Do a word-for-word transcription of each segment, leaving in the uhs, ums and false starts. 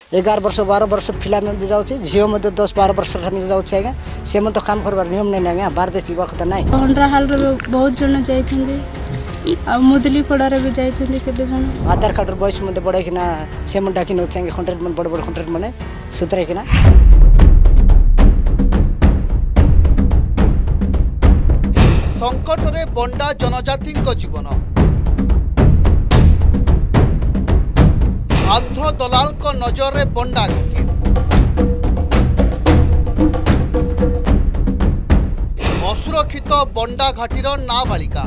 एगार वर्ष बारह वर्ष फिला में भी जाऊँ झील मत दस बारह वर्ष जाऊँ आज्ञा से तो काम करवार नियम नहीं आज्ञा बाहर देश जावा कथा ना अंडराहाल बहुत जन जा मुदली पड़ारे भी जाते जन आधार कार्ड बयस मत बढ़ाईना से डाक नौचे कंट्रेक्ट मन बड़ बड़ कंट्रेक्ट मैंने सुतराईना संकट रे बंडा जनजाति जीवन आंध्र दलाल को नजर रे बंडा घाटी असुरक्षित बंडा घाटीर नाबालिका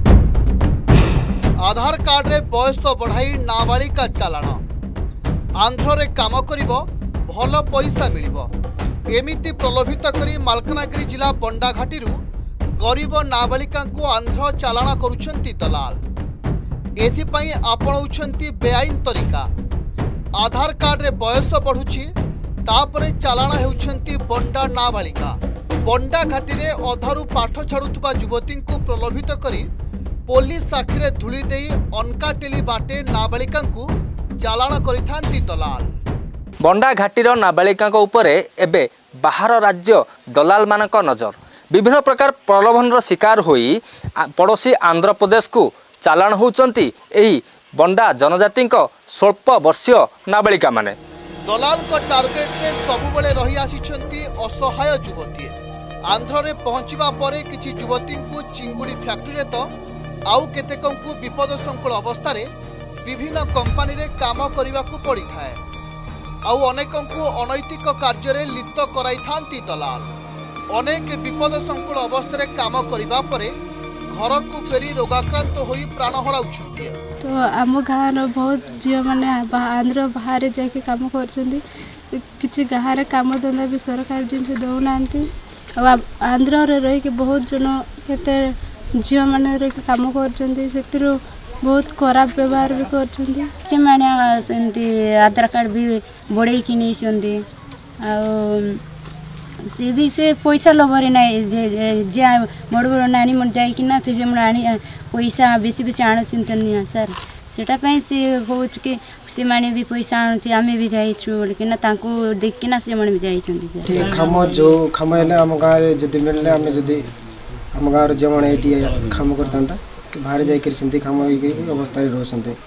आधार कार्ड रे बयस बढ़ाई नाबालिका चालाण आंध्र रे काम करिबो भल पैसा मिलिबो एमिति प्रलोभित करी मालकानगिरी जिला बंडा घाटीरू गरीब नाबालिका को आंध्र चालाण करुछंती दलाल एथिपाई आपणाउछंती बेआईन तरीका आधार कार्ड रे बयस बढ़ुछि तापरे चालाण हेउछंती बंडा नाबालिका बंडा घाटी रे अधारू पाठ छाड़ुथबा युवती को प्रलोभित करी पुलिस साखीरे धूली देई अनकाटेली बाटे नाबालिका को चालाण करिथांती दलाल बंडा घाटीर नाबालिका उपरे एबे बाहर राज्य दलाल मानक नजर विभिन्न प्रकार प्रलोभन शिकार होई पड़ोसी आंध्र प्रदेश को चालाण होउचंती एही बंडा जनजाति स्वल्प वर्षीय नाबालिका माने दलाल को टार्गेट रे सबुबले रही आसीछंती असहाय युवती आंध्र रे पहुंचीबा परे किछि युवती को चिंगुड़ी फैक्ट्री रे तो आउ केतेक को विपद संकुल अवस्था रे विभिन्न कंपनी रे काम करिवा को पड़ी थाए आउ अनेक को अनैतिक कार्य रे लिप्त कराई थांती दलाल अनेक विपद संकुल अवस्था रे काम करिवा परे घर को फेरी रोगाक्रांत होई प्राण हराउछंती तो आम गाँव बहुत झील मैंने आंध्र बाहर जाके काम कर किसी गाँव काम धंदा भी सरकार जिन दौना आंध्र रही बहुत जन केते झील मैंने रही काम कर बहुत खराब व्यवहार भी कर आधार कार्ड भी बढ़े कि नहीं सी भी से पैसा लभरे ना जे बड़ बड़ नानी मन जाइकिना पैसा बेसी बेसी आणुन सर सेटापी सी हूँ कि से माने भी पैसा आणुचे आम भी जाइना देखना से भी जाइए खाम जो खाम आम गाँव जब मिलने आम जदि आम गाँव जो मैंने ये खाम करता बाहर जाकर खाम अवस्था रोचे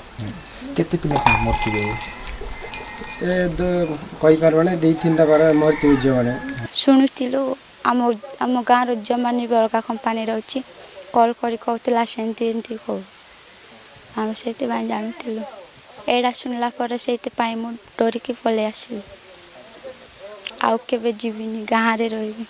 कहींपारे दी तीन बार मरती झील मैंने शुणुलु आम आम गाँव जो मैंने भी अलग कंपानी अच्छी कल कर कहला सेमती कह आम से जानूलु एडा शुणला से डरिकी पलि आसली आउ के जीविनी गाँव में रही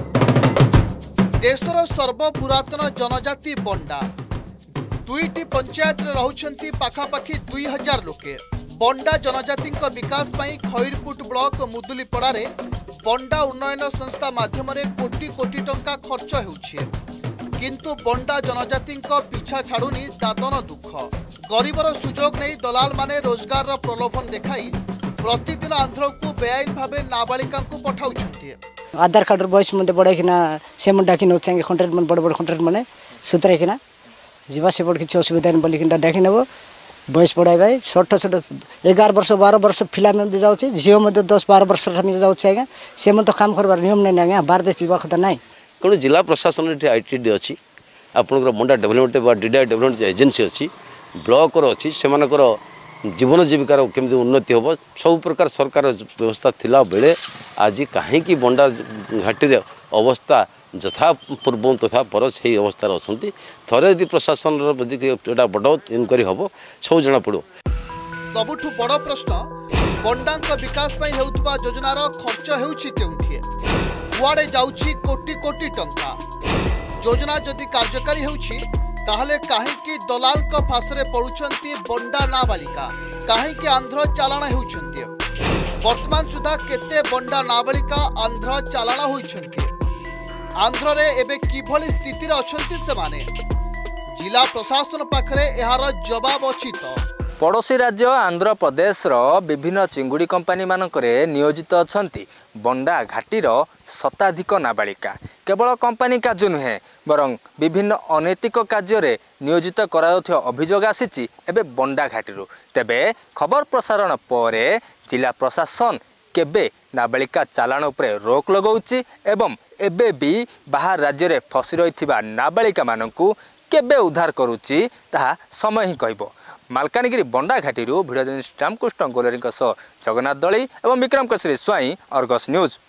देशर सर्वपुरातन जनजाति बंडा दुईटी पंचायत रे रहउछंती पाखापाखी दुई हजार लोके बंडा जनजाति विकास पाई खैरपुट ब्लॉक मुदुलीपड़ा रे बंडा उन्नयन संस्था माध्यम रे कोटी कोटी टंका खर्च हेउछि किंतु बंडा जनजाति पीछा छाड़ुनी दादन दुख गरीबर सुजोग नहीं दलाल माने रोजगार प्रलोभन देखाई प्रतिदिन आंध्र को बेआईन भावे नाबालिका को पठाउछंती आधार कार्ड बयस मत बढ़ाईना से डाक नौचे कंट्रेक्ट मन बड़ बड़ कंट्रेक्ट मैंने सुतराईना जीवा से किसी असुविधा नहीं बोलिक डाक नब बयस बढ़ाई छोट छोट एगार वर्ष बारह वर्ष फिला में भी जाऊँ झील मत दस बारह वर्ष जाऊँ आज्ञा से तो काम करवार नियम नहीं आज्ञा बाहर देश जावा कथा ना कौन जिला प्रशासन ये आईटीडी अच्छी आपंकर Bonda development DDI development agency अच्छी ब्लॉक अच्छी से जीवन जीविकार केमती उन्नति हम सब प्रकार सरकार व्यवस्था थिला बेले आज कहीं बंडा घाटी अवस्था यथा पूर्व तथा पर से अवस्था अच्छा थे यदि प्रशासन बड़ इनक्वारी हम सब जना पड़ो सबुठ बड़ प्रश्न बंडा विकास हेउथबा योजनार खर्च हेउछि केउठिए कुआडे जाउछि कोटी कोटी टंका योजना जदि कार्यकारी हेउछि ताहले काहेकि दलाल का फासरे पड़ुछंती बंडा नाबालिका काहेकि आंध्र चालाण हेउछंती वर्तमान सुधा केते बंडा नाबालिका आंध्र चालाण होइछंती आंध्र रे एबे किभली स्थिति रे अछंती से माने जिला प्रशासन पाखरे एहार जवाब अछि तो पड़ोशी राज्य आंध्र प्रदेश विभिन्न चिंगुड़ी कंपानी मानकरे नियोजित अछंती बंडा घाटीर शताधिक नाबालिका। केवल कंपानी कार्य नुहे बरं विभिन्न अनैतिक कार्य नियोजित कराउथि अभियोग आसीछि एबे बंडा घाटीरु। तेबे खबर प्रसारण पर जिला प्रशासन केबे नाबालिका चालाण उपरे रोक लगाउछि एवं एबे भी बाहर राज्य रे फसी रहिथिबा नाबालिका मानकु केबे उद्धार करुछि ताहा समय ही कहबो। मालकानगिरी बंडा घाटी भिडियो जर्नलिस्ट रामकृष्ण गोलेरी जगन्नाथ दली और विक्रम केसरी स्वाई अर्गस न्यूज।